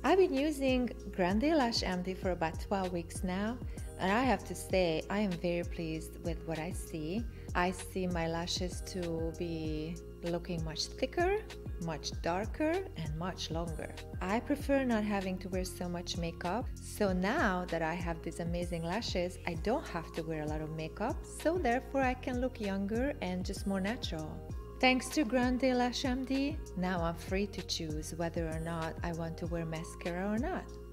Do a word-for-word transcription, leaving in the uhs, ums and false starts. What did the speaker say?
I've been using GrandeLASH-M D for about twelve weeks now, and I have to say I am very pleased with what I see. I see my lashes to be looking much thicker, much darker, and much longer. I prefer not having to wear so much makeup, so now that I have these amazing lashes, I don't have to wear a lot of makeup, so therefore I can look younger and just more natural. Thanks to GrandeLASH-M D, now I'm free to choose whether or not I want to wear mascara or not.